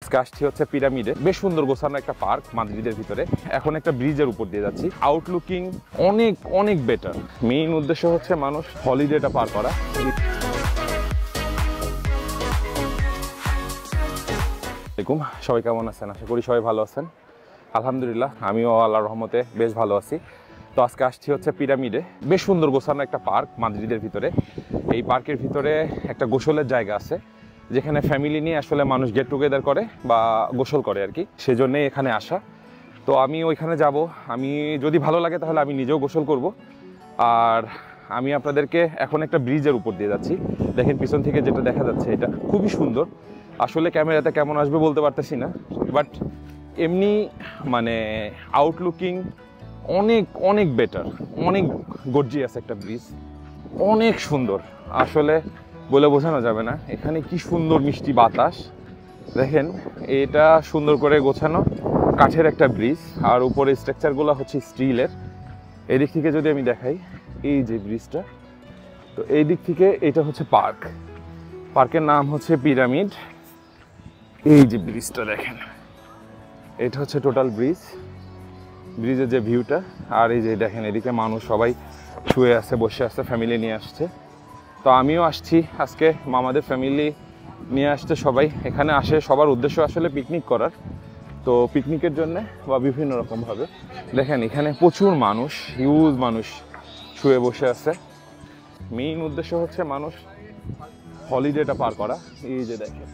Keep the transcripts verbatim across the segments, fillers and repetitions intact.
আজকে আসছি হচ্ছে পিরামিডে, বেশ সুন্দর গোছানো একটা পার্ক মাদ্রিদের ভিতরে। এখন একটা ব্রিজের উপর দিয়ে যাচ্ছি। আউটলুকিং অনেক অনেক বেটার। মেইন উদ্দেশ্য হচ্ছে মানুষ হলিডেটা পার করা। সবাই কেমন আছেন? আশা করি সবাই ভালো আছেন। আলহামদুলিল্লাহ আমিও আল্লাহর রহমতে বেশ ভালো আছি। তো আজকে আসছি হচ্ছে পিরামিডে, বেশ সুন্দর গোছানো একটা পার্ক মাদ্রিদের ভিতরে। এই পার্কের ভিতরে একটা গোসলের জায়গা আছে, যেখানে ফ্যামিলি নিয়ে আসলে মানুষ গেট টুগেদার করে বা গোসল করে আর কি, সেজন্যই এখানে আসা। তো আমি ওইখানে যাব, আমি যদি ভালো লাগে তাহলে আমি নিজেও গোসল করব। আর আমি আপনাদেরকে এখন একটা ব্রিজের উপর দিয়ে যাচ্ছি। দেখেন পিছন থেকে যেটা দেখা যাচ্ছে এটা খুবই সুন্দর। আসলে ক্যামেরাতে কেমন আসবে বলতে পারতেছি না, বাট এমনি মানে আউটলুকিং অনেক অনেক বেটার, অনেক গর্জিয়াস একটা ব্রিজ, অনেক সুন্দর। আসলে বলে বোঝানো যাবে না। এখানে কি সুন্দর মিষ্টি বাতাস দেখেন। এটা সুন্দর করে গোছানো কাঠের একটা ব্রিজ, আর উপরে স্ট্রাকচারগুলো হচ্ছে স্টিলের। এদিক থেকে যদি আমি দেখাই, এই যে ব্রিজটা, তো এই দিক থেকে এটা হচ্ছে পার্ক। পার্কের নাম হচ্ছে পিরামিড। এই যে ব্রিজটা দেখেন, এটা হচ্ছে টোটাল ব্রিজ, ব্রিজের যে ভিউটা। আর এই যে দেখেন এদিকে মানুষ সবাই শুয়ে আছে, বসে আছে, ফ্যামিলি নিয়ে আসছে। তো আমিও আসছি আজকে, মামাদের ফ্যামিলি নিয়ে আসছে সবাই। এখানে আসে সবার উদ্দেশ্য আসলে পিকনিক করার। তো পিকনিকের জন্যে বা বিভিন্ন রকমভাবে দেখেন এখানে প্রচুর মানুষ, হিউজ মানুষ শুয়ে বসে আছে। মেইন উদ্দেশ্য হচ্ছে মানুষ হলিডেটা পার করা। এই যে দেখেন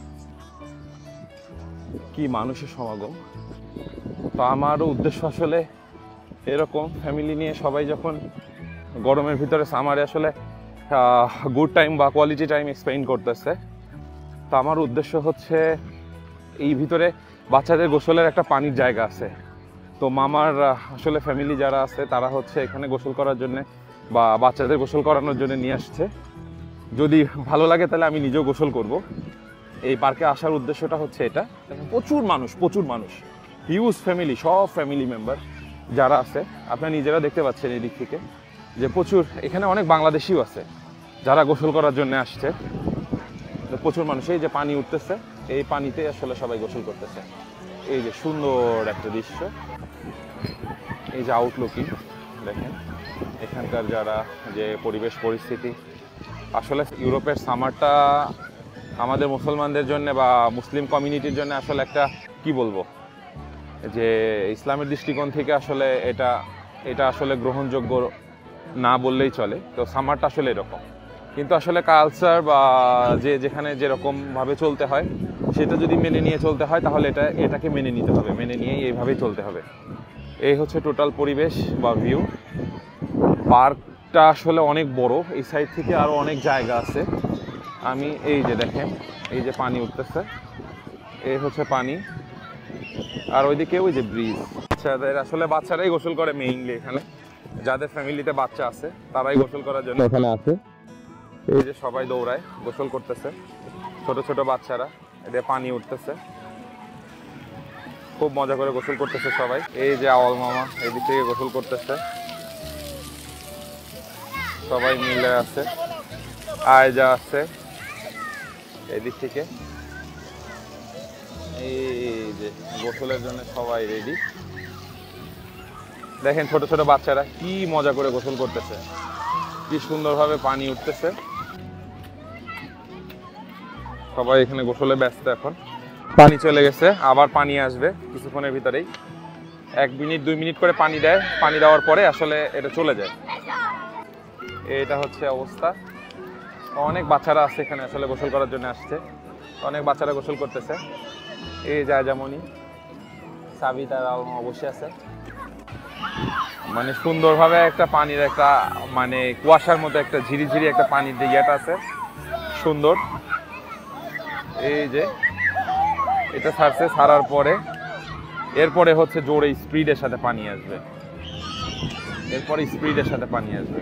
কি মানুষের সমাগম। তো আমারও উদ্দেশ্য আসলে এরকম, ফ্যামিলি নিয়ে সবাই যখন গরমের ভিতরে সামারে আসলে গুড টাইম বা কোয়ালিটি টাইম স্পেন্ড করতেছে, তো আমার উদ্দেশ্য হচ্ছে এই ভিতরে বাচ্চাদের গোসলের একটা পানির জায়গা আছে। তো মামার আসলে ফ্যামিলি যারা আছে তারা হচ্ছে এখানে গোসল করার জন্য বা বাচ্চাদের গোসল করানোর জন্য নিয়ে আসছে। যদি ভালো লাগে তাহলে আমি নিজেও গোসল করব। এই পার্কে আসার উদ্দেশ্যটা হচ্ছে এটা। প্রচুর মানুষ, প্রচুর মানুষ, হিউজ ফ্যামিলি, সব ফ্যামিলি মেম্বার যারা আছে আপনারা নিজেরা দেখতে পাচ্ছেন এই দিক থেকে যে প্রচুর। এখানে অনেক বাংলাদেশিও আছে যারা গোসল করার জন্য আসছে। প্রচুর মানুষ, এই যে পানি উঠতেছে, এই পানিতে আসলে সবাই গোসল করতেছে। এই যে সুন্দর একটা দৃশ্য, এই যে আউটলুকিং দেখেন এখানকার যারা যে পরিবেশ পরিস্থিতি। আসলে ইউরোপের সামারটা আমাদের মুসলমানদের জন্য বা মুসলিম কমিউনিটির জন্য আসলে একটা কি বলবো, যে ইসলামের দৃষ্টিকোণ থেকে আসলে এটা এটা আসলে গ্রহণযোগ্য না বললেই চলে। তো সামারটা আসলে এরকম, কিন্তু আসলে কালচার বা যে যেখানে যেরকমভাবে চলতে হয় সেটা যদি মেনে নিয়ে চলতে হয় তাহলে এটা এটাকে মেনে নিতে হবে, মেনে নিয়ে এইভাবেই চলতে হবে। এই হচ্ছে টোটাল পরিবেশ বা ভিউ। পার্কটা আসলে অনেক বড়, এই সাইড থেকে আরও অনেক জায়গা আছে। আমি এই যে দেখেন এই যে পানি উঠতেছে, এই হচ্ছে পানি, আর ওইদিকে ওই যে ব্রিজ। বাচ্চাদের আসলে বাচ্চারাই গোসল করে মেইনলি এখানে, যাদের ফ্যামিলিতে বাচ্চা আছে তারাই গোসল করার জন্য এখানে আছে। এই যে সবাই দৌড়ায় গোসল করতেছে, ছোট ছোট বাচ্চারা, এটা পানি উঠতেছে, খুব মজা করে গোসল করতেছে সবাই। এই যে আওয়াল মামা এদিক থেকে গোসল করতেছে, সবাই মিলে আছে। আয়জা আছে এদিক থেকে, এই যে গোসলের জন্য সবাই রেডি। দেখেন ছোট ছোট বাচ্চারা কি মজা করে গোসল করতেছে, কি সুন্দরভাবে পানি উঠতেছে। সবাই এখানে গোসলে ব্যস্ত। এখন পানি চলে গেছে, আবার পানি আসবে কিছুক্ষণের ভিতরেই। এক মিনিট দুই মিনিট করে পানি দেয়, পানি দেওয়ার পরে আসলে এটা চলে যায়। এটা হচ্ছে অবস্থা। অনেক বাচ্চারা আছে এখানে আসলে গোসল করার জন্য আসছে, অনেক বাচ্চারা গোসল করতেছে। এই যায় যেমনই সাবি তার আলমা বসে আছে, মানে সুন্দরভাবে একটা পানির একটা মানে কুয়াশার মতো একটা ঝিরিঝিরি একটা পানির যে ইয়েটা আছে সুন্দর। এই যে এটা ছাড়ছে, ছাড়ার পরে এরপরে হচ্ছে জোরে স্পিডের সাথে পানি আসবে, এরপরে স্পিডের সাথে পানি আসবে।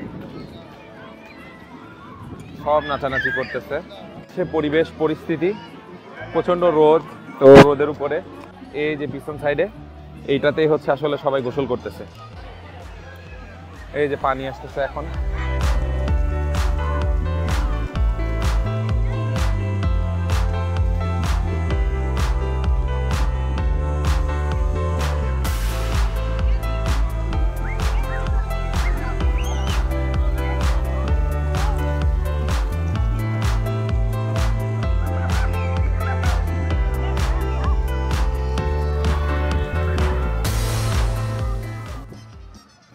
সব নাচানাচি করতেছে। সে পরিবেশ পরিস্থিতি, প্রচন্ড রোদ, তো রোদের উপরে এই যে পিছন সাইডে এইটাতেই হচ্ছে আসলে সবাই গোসল করতেছে। এই যে পানি আসতেছে এখন।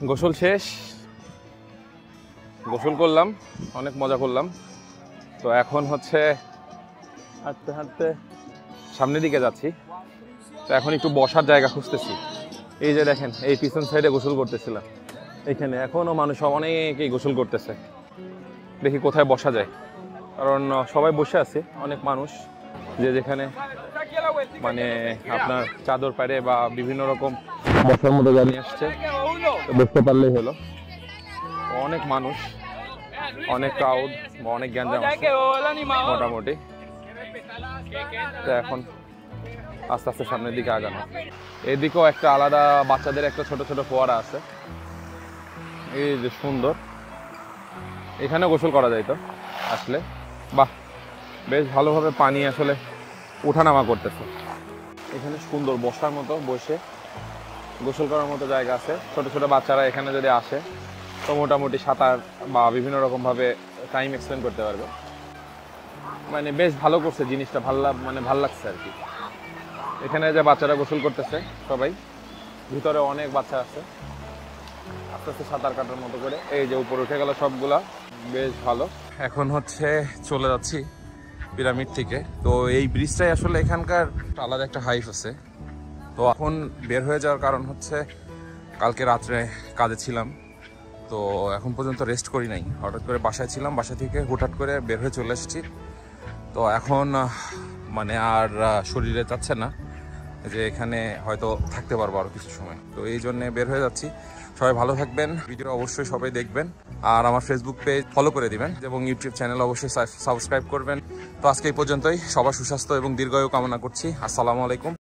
গোসল শেষ, গোসল করলাম, অনেক মজা করলাম। তো এখন হচ্ছে হাঁটতে হাঁটতে সামনের দিকে যাচ্ছি। তো এখন একটু বসার জায়গা খুঁজতেছি। এই যে দেখেন, এই পিছন সাইডে গোসল করতেছিলাম, এখানে এখনো মানুষ অনেকেই গোসল করতেছে। দেখি কোথায় বসা যায়, কারণ সবাই বসে আছে, অনেক মানুষ যে যেখানে মানে আপনার চাদর পারে বা বিভিন্ন রকম বসার মতো জানিয়ে আসছে, বসতে পারলেই হলো। অনেক মানুষ, অনেক ক্রাউড, অনেক গ্যাঞ্জাম আছে মোটামুটি। তো এখন আস্তে আস্তে সামনের দিকে আগানো। এদিকেও একটা আলাদা বাচ্চাদের একটা ছোট ছোট ফোয়ারা আছে, এই যে সুন্দর, এখানে গোসল করা যায় তো আসলে। বাহ, বেশ ভালোভাবে পানি আসলে ওঠানামা করতেছে। এখানে সুন্দর বসার মতো, বসে গোসল করার মতো জায়গা আছে। ছোট ছোট বাচ্চারা এখানে যদি আসে তো মোটামুটি সাঁতার বা বিভিন্ন রকমভাবে টাইম এক্সপেন্ড করতে পারবে। মানে বেশ ভালো করছে জিনিসটা, ভাল মানে ভাল লাগছে আর কি। এখানে যে বাচ্চারা গোসল করতেছে সবাই, ভিতরে অনেক বাচ্চা আছে, আস্তে আস্তে সাঁতার কাটার মতো করে। এই যে উপরে উঠে গেল সবগুলা, বেশ ভালো। এখন হচ্ছে চলে যাচ্ছি পিরামিড থেকে। তো এই ব্রিজটাই আসলে এখানকার আলাদা একটা হাইপ আছে। তো এখন বের হয়ে যাওয়ার কারণ হচ্ছে কালকে রাত্রে কাজে ছিলাম, তো এখন পর্যন্ত রেস্ট করি নাই। হঠাৎ করে বাসায় ছিলাম, বাসা থেকে হুটহাট করে বের হয়ে চলে এসেছি। তো এখন মানে আর শরীরে যাচ্ছে না যে এখানে হয়তো থাকতে পারবো আরও কিছু সময়। তো এই জন্যে বের হয়ে যাচ্ছি। সবাই ভালো থাকবেন, ভিডিও অবশ্যই সবাই দেখবেন, আর আমার ফেসবুক পেজ ফলো করে দিবেন এবং ইউটিউব চ্যানেল অবশ্যই সাবস্ক্রাইব করবেন। তো আজকে এই পর্যন্তই। সবার সুস্বাস্থ্য এবং দীর্ঘায়ু কামনা করছি। আসসালামু আলাইকুম।